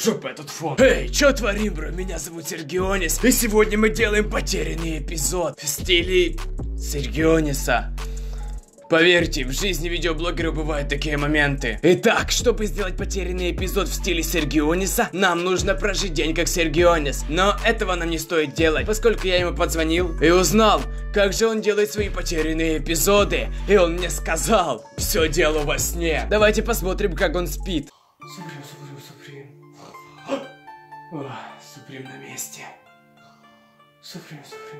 Чтоб этот фон. Эй, чё творим, бро? Меня зовут Сергионис, и сегодня мы делаем потерянный эпизод в стиле Сергиониса. Поверьте, в жизни видеоблогеров бывают такие моменты. Итак, чтобы сделать потерянный эпизод в стиле Сергиониса, нам нужно прожить день как Сергионис. Но этого нам не стоит делать, поскольку я ему позвонил и узнал, как же он делает свои потерянные эпизоды. И он мне сказал, все дело во сне. Давайте посмотрим, как он спит. Суприм на месте. Суприм.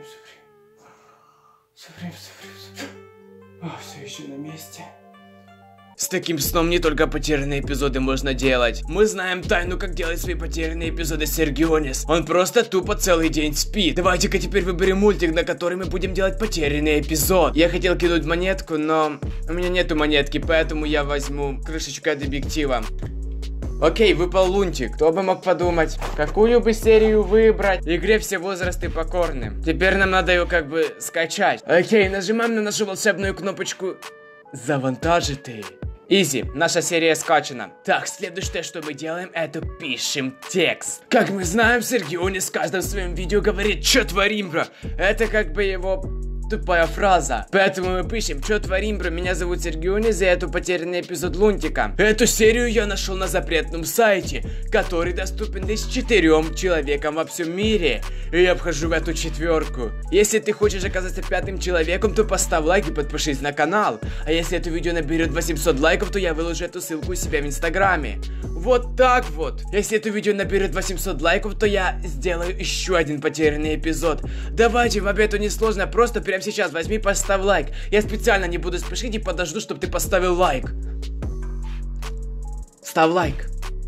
Все еще на месте. С таким сном не только потерянные эпизоды можно делать. Мы знаем тайну, как делать свои потерянные эпизоды Сергионис. Он просто тупо целый день спит. Давайте-ка теперь выберем мультик, на который мы будем делать потерянный эпизод. Я хотел кинуть монетку, но у меня нету монетки, поэтому я возьму крышечку от объектива. Окей, выпал лунтик. Кто бы мог подумать, какую бы серию выбрать? Игре все возрасты покорны. Теперь нам надо ее как бы скачать. Окей, нажимаем на нашу волшебную кнопочку «Завантажить». Изи, наша серия скачана. Так, следующее, что мы делаем, это пишем текст. Как мы знаем, Сергионис в каждом своем видео говорит «Чё творим, бро?» Это как бы его... тупая фраза. Поэтому мы пишем, что творим, бро, меня зовут Сергионис, и это потерянный эпизод Лунтика. Эту серию я нашел на запретном сайте, который доступен лишь 4 человекам во всем мире. И я вхожу в эту 4. Если ты хочешь оказаться 5-м человеком, то поставь лайк и подпишись на канал. А если это видео наберет 800 лайков, то я выложу эту ссылку у себя в инстаграме. Вот так вот. Если это видео наберет 800 лайков, то я сделаю еще один потерянный эпизод. Давайте, в обед не сложно, просто прям сейчас возьми, поставь лайк. Я специально не буду спешить и подожду, чтобы ты поставил лайк. Ставь лайк.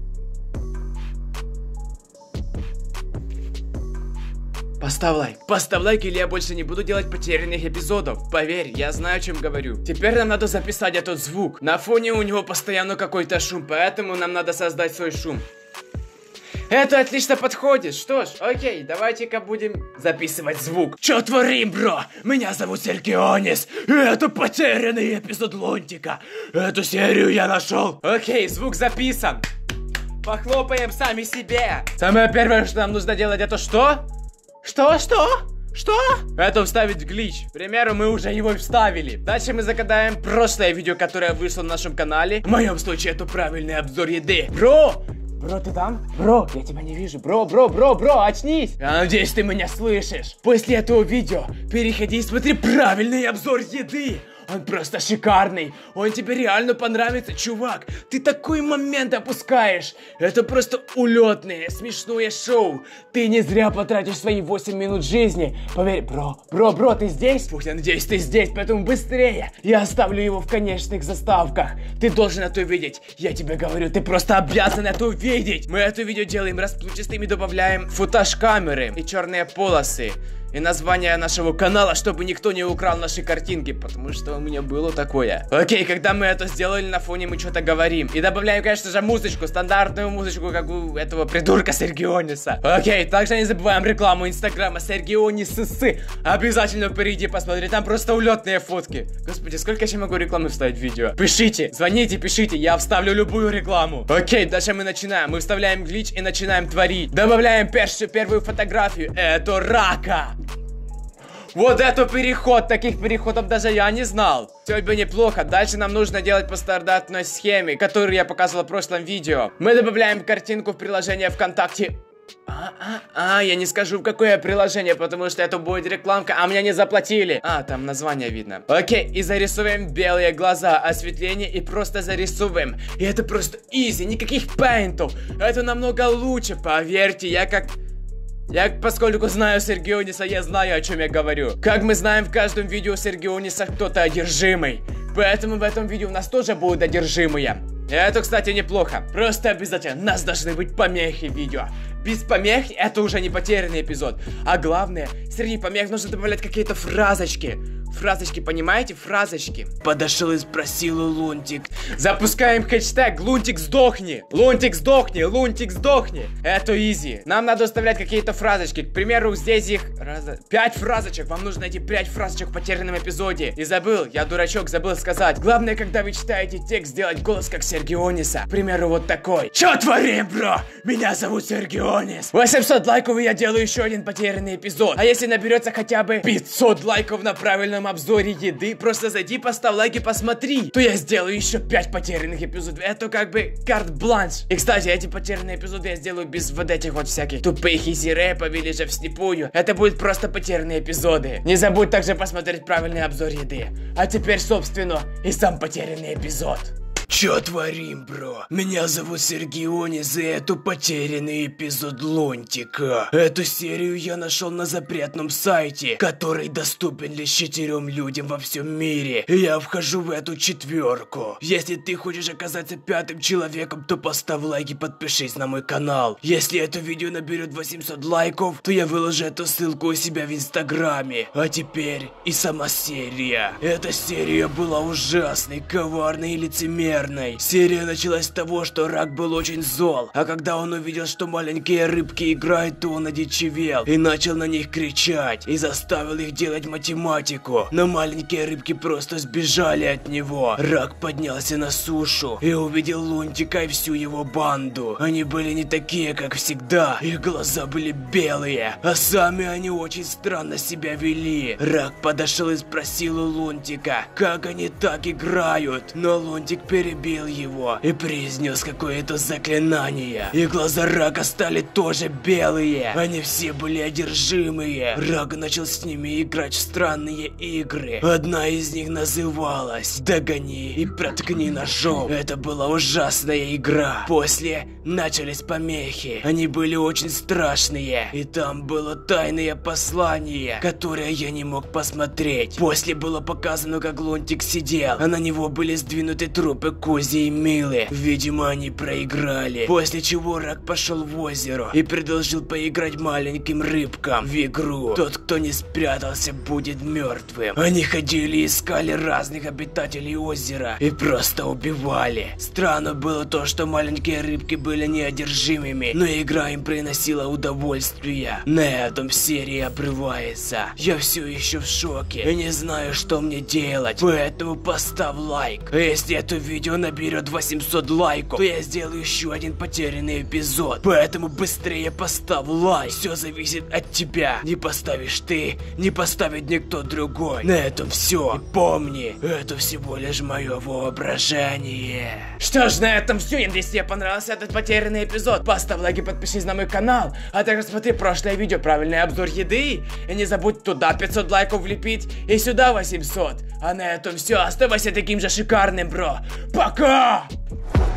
Поставь лайк. Поставь лайк, или я больше не буду делать потерянных эпизодов. Поверь, я знаю, о чем говорю. Теперь нам надо записать этот звук. На фоне у него постоянно какой-то шум, поэтому нам надо создать свой шум. Это отлично подходит. Что ж, окей, давайте-ка будем записывать звук. Чё творим, бро? Меня зовут Сергионис, и это потерянный эпизод Лунтика. Эту серию я нашел. Окей, звук записан. Похлопаем сами себе. Самое первое, что нам нужно делать, это что? Что? Это вставить глич. К примеру, мы уже его вставили. Дальше мы загадаем прошлое видео, которое вышло на нашем канале. В моем случае это правильный обзор еды. Бро, ты там? Бро, я тебя не вижу. Бро, очнись. Я надеюсь, ты меня слышишь. После этого видео переходи и смотри правильный обзор еды. Он просто шикарный. Он тебе реально понравится, чувак. Ты такой момент опускаешь. Это просто улетное, смешное шоу. Ты не зря потратишь свои 8 минут жизни. Поверь, бро, ты здесь? Фух, я надеюсь, ты здесь, поэтому быстрее. Я оставлю его в конечных заставках. Ты должен это увидеть. Я тебе говорю, ты просто обязан это увидеть. Мы это видео делаем расплывчатым и добавляем футаж камеры и черные полосы. И название нашего канала, чтобы никто не украл наши картинки, потому что у меня было такое. Окей, когда мы это сделали, на фоне мы что-то говорим. И добавляем, конечно же, музычку, стандартную музычку, как у этого придурка Сергиониса. Окей, также не забываем рекламу инстаграма Сергионис. Обязательно перейди посмотри, там просто улетные фотки. Господи, сколько я еще могу рекламы вставить в видео? Пишите, звоните, пишите, я вставлю любую рекламу. Окей, дальше мы начинаем. Мы вставляем глич и начинаем творить. Добавляем первую фотографию. Это рака. Вот это переход, таких переходов даже я не знал. Все бы неплохо, дальше нам нужно делать по стандартной схеме, которую я показывал в прошлом видео. Мы добавляем картинку в приложение ВКонтакте. Я не скажу, в какое приложение, потому что это будет рекламка, а мне не заплатили. Там название видно. Окей, и зарисовываем белые глаза, осветление и просто зарисовываем. И это просто изи, никаких пейнтов. Это намного лучше, поверьте, поскольку знаю Сергиониса, я знаю, о чем я говорю. Как мы знаем, в каждом видео Сергиониса кто-то одержимый. Поэтому в этом видео у нас тоже будут одержимые. И это, кстати, неплохо. Просто обязательно, у нас должны быть помехи в видео. Без помех это уже не потерянный эпизод. А главное, среди помех нужно добавлять какие-то фразочки. Фразочки, понимаете? Фразочки. Подошел и спросил у Лунтик. Запускаем хэштег Лунтик сдохни. Лунтик сдохни, Лунтик сдохни. Это изи. Нам надо оставлять какие-то фразочки. К примеру, здесь их 5 фразочек. Вам нужно найти 5 фразочек в потерянном эпизоде. И забыл, я дурачок, забыл сказать. Главное, когда вы читаете текст, сделать голос как Сергиониса. К примеру, вот такой. Чё творим, бро? Меня зовут Сергионис. 800 лайков, и я делаю еще один потерянный эпизод. А если наберется хотя бы 500 лайков на правильном обзоре еды, просто зайди, поставь лайк и посмотри, то я сделаю еще 5 потерянных эпизодов. Это как бы карт-бланш. И, кстати, эти потерянные эпизоды я сделаю без вот этих вот всяких тупых изи-рэпов или же вслепую. Это будет просто потерянные эпизоды. Не забудь также посмотреть правильный обзор еды. А теперь, собственно, и сам потерянный эпизод. Чё творим, бро? Меня зовут Сергионис, и это потерянный эпизод Лунтика. Эту серию я нашел на запретном сайте, который доступен лишь 4 людям во всем мире. И я вхожу в эту 4. Если ты хочешь оказаться 5-м человеком, то поставь лайк и подпишись на мой канал. Если это видео наберет 800 лайков, то я выложу эту ссылку у себя в инстаграме. А теперь и сама серия. Эта серия была ужасной, коварной и лицемерной. Серия началась с того, что Рак был очень зол, а когда он увидел, что маленькие рыбки играют, то он одичевел и начал на них кричать и заставил их делать математику. Но маленькие рыбки просто сбежали от него. Рак поднялся на сушу и увидел Лунтика и всю его банду. Они были не такие, как всегда, их глаза были белые, а сами они очень странно себя вели. Рак подошел и спросил у Лунтика, как они так играют, но Лунтик перебил его и произнес какое-то заклинание. И глаза Рака стали тоже белые. Они все были одержимые. Рак начал с ними играть в странные игры. Одна из них называлась «Догони и проткни ножом». Это была ужасная игра. После начались помехи. Они были очень страшные. И там было тайное послание, которое я не мог посмотреть. После было показано, как Лунтик сидел, а на него были сдвинуты трупы Кузи и Милы. Видимо, они проиграли. После чего Рак пошел в озеро и предложил поиграть маленьким рыбкам в игру. Тот, кто не спрятался, будет мертвым. Они ходили и искали разных обитателей озера и просто убивали. Странно было то, что маленькие рыбки были неодержимыми, но игра им приносила удовольствие. На этом серия обрывается. Я все еще в шоке и не знаю, что мне делать, поэтому поставь лайк. А если это видео наберет 800 лайков, то я сделаю еще один потерянный эпизод. Поэтому быстрее поставь лайк. Все зависит от тебя. Не поставишь ты, не поставит никто другой. На этом все. И помни, это всего лишь мое воображение. Что ж, на этом все. Если тебе понравился этот потерянный эпизод, поставь лайк и подпишись на мой канал. А также смотри прошлое видео, правильный обзор еды. И не забудь туда 500 лайков влепить и сюда 800. А на этом все. Оставайся таким же шикарным, бро. Пока!